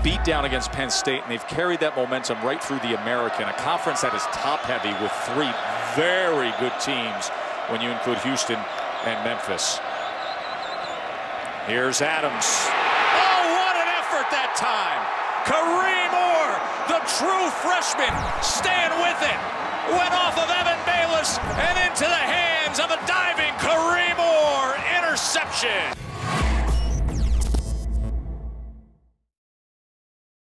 beatdown against Penn State, and they've carried that momentum right through the American, a conference that is top-heavy with 3 very good teams when you include Houston and Memphis. Here's Adams. Oh, what an effort that time! Kareem Orr, the true freshman, staying with it. Went off of Evan Bayless and into the hands of a diving Kareem Orr. Interception.